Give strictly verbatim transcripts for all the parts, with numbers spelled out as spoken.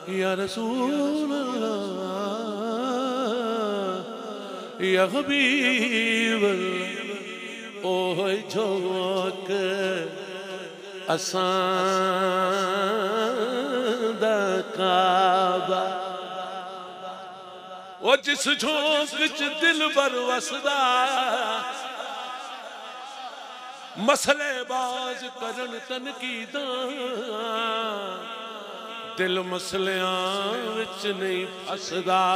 یا رسول اللہ یا حبیب اللہ اوہ جھوک اسان دا کعبہ وہ جس جھوک وچ دل بر وسدا مسئلے باز کرن تنقیداں دل مسئلیاں وچ نہیں پھسدا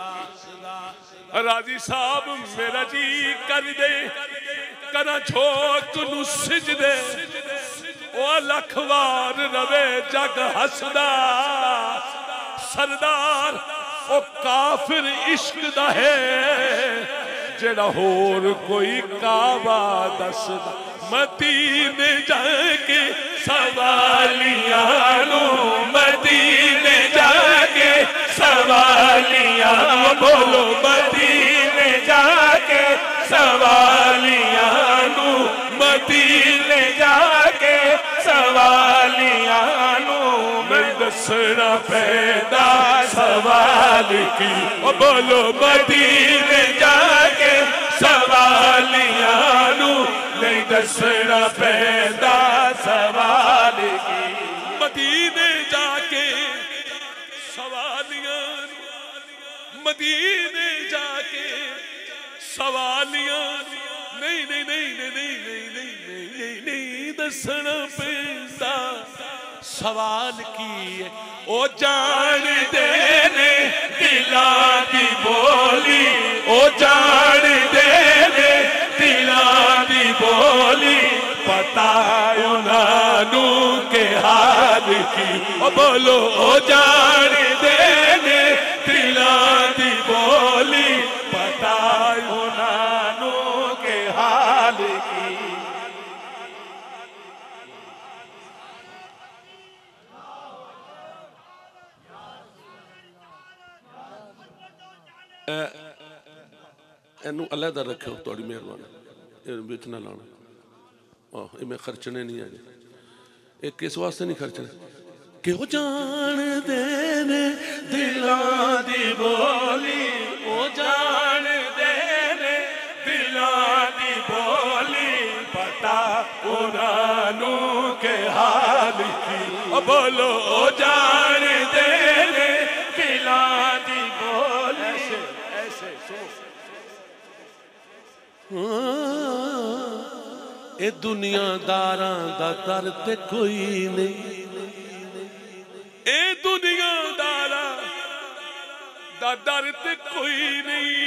راضی صاحب میرا جی کر دے کرا چھوک نو سجدے او لکھوار روے جگ ہسدا سردار او کافر عشق دا ہے جڑا ہور کوئی کعبہ دسدا مدینے جا کے سوالیاں نو مدینے جا کے سوالیاں بولو مدینے جا کے سوالیاں نو مدینے جا کے سوالیاں نو میں دسنا پیدا سوال کی بولو مدینے جا کے سوالیاں نو نہیں دسنا پیدا سوال کی مدینے جا کے سوالیاں مدینے جا کے سوالیاں نہیں نہیں نہیں نہیں نہیں نہیں نہیں نہیں دسنا پیدا سوال کی او جان دے نے دلاں دی بولی او جان دے نے دلاں دی بولی پتا انہاں نو کے حال کی او بولو او جان دے نے دلاں دی بولی پتا انہاں نو کے حال کی اینو علیحدہ رکھو توڑی مہربانی یہ بیچ نہ لانا یہ میں خرچنے نہیں آئے ایک کس واسطے نہیں خرچنے کہ وہ جان دینے دلاں دی بولی وہ جان دینے دلاں دی بولی پتا انہانو کے حال کی بولو وہ جان دینے دلاں دی بولی ایسے ایسے سو اے دنیا داراں دا در تے کوئی نہیں اے دنیا داراں دا در تے کوئی نہیں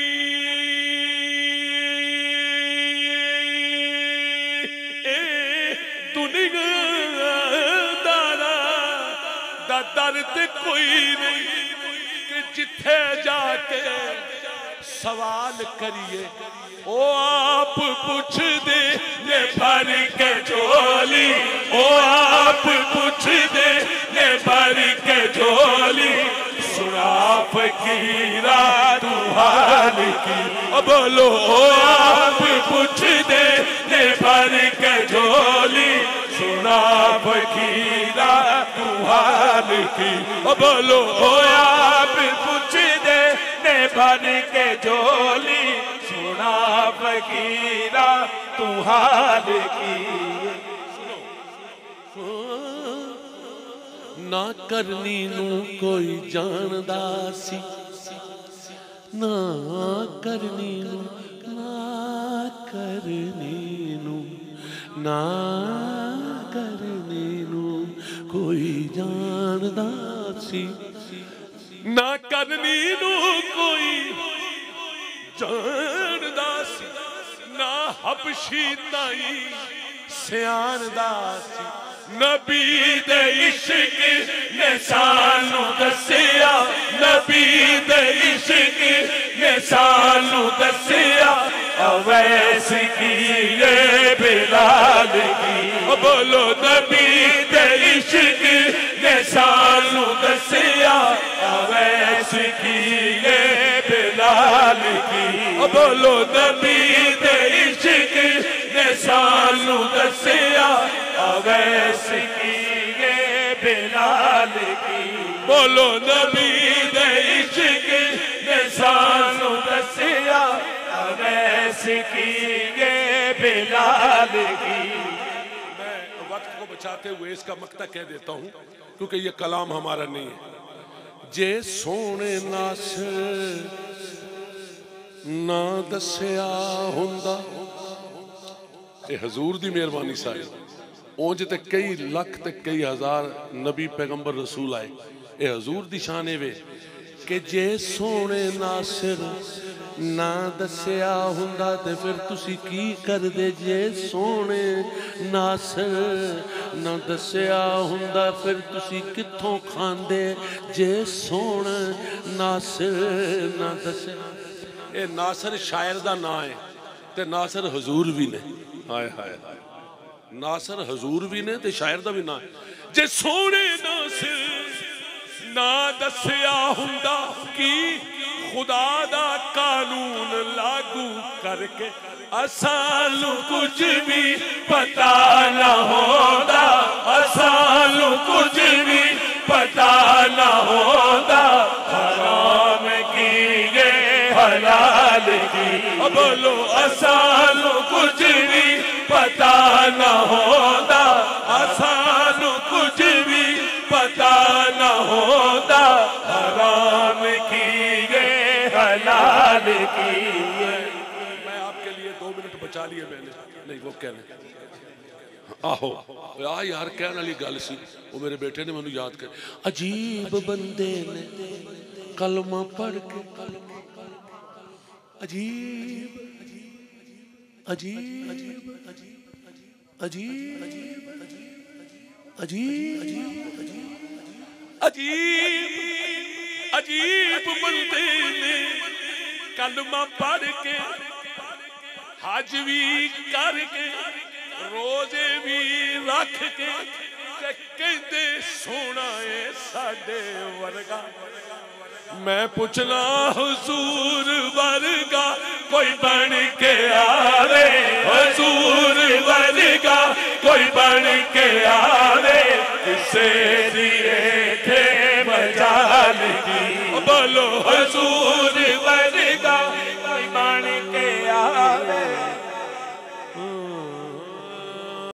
اے دنیا داراں دا در تے کوئی نہیں کہ جتھے جا کے سوال کریے او آپ پوچھ دے یہ بھر کے جھولی او آپ پوچھ دے یہ بھر کے جھولی سنا فقیرہ تو حال کی بولو او آپ پوچھ دے یہ بھر کے جھولی سنا فقیرہ تو حال کی بولو او آپ پوچھ دے یہ بھر کے جھولی سنا فقیرہ تو حال کی نہ کرنی نو کوئی جاندہ سی نہ کرنی نو نہ کرنی نو نہ کرنی نو کوئی جاندہ سی نہ کرنی نو کوئی جاندہ سی نہ حبشی تائی سیاندہ سی نبی دے عشق نے سانو دسیا نبی دے عشق نے سانو دسیا اویس کی یہ بلال کی بولو نبی دے عشق نے سانو دسیا اویس کی یہ بلال کی بولو نبی دے عشق نے سانو دسیا اویس کی یہ بلال حلال کی بولو نبی دے عشق نے سانو دسیا اویس کی یہ بلال کی میں وقت کو بچاتے ہوئے اس کا مقطع کہہ دیتا ہوں کیونکہ یہ کلام ہمارا نہیں ہے جے سونے ناصر نہ دسیا ہوندا اے حضور دی مہربانی ساری اونج تے کئی لکھ تے کئی ہزار نبی پیغمبر رسول آئے اے حضور دی شانے وے کہ جے سونے ناصر نہ دسیا ہوندا تے پھر تسی کی کر دے جے سونے ناصر نہ دسیا ہوندا پھر تسی کتھوں کھاندے جے سونے ناصر نہ دسیا اے ناصر شاعر دا نا ہے تے ناصر حضور بھی نے ہائے ہائے ناصر حضور بھی نے تے شاعر دا بھی نا ہے جے سونے ناصر نہ دسیا ہوندا کی خدا دا قانون لاگو کر کے اسانو کچھ بھی پتا نہ ہوندا اسانو کچھ بھی پتا نہ ہوندا حرام کی یہ حلال کی بولو اسانو کچھ بھی پتا نہ ہوندا اسانو کچھ بھی پتا نہ ہوندا حرام کی یہ حلال کی میں آپ کے لیے دو منٹ بچا لیے میں نے نہیں وہ کہنے آہو آہ یار کہنے والی گل سی وہ میرے بیٹے نے مجھے یاد کر عجیب بندے نے کلمہ پڑھ کے عجیب عجیب عجیب عجیب عجیب عجیب بندے نے کلمہ پڑھ کے حج بھی کر کے روزے بھی رکھ کے کہندے سونا ہے ساڈے ورگا میں پوچھنا حضور ورگا کوئی بن کے آوے حضور ورگا کوئی بن کے آوے کسے دیئے تھے مجال کی بولو حضور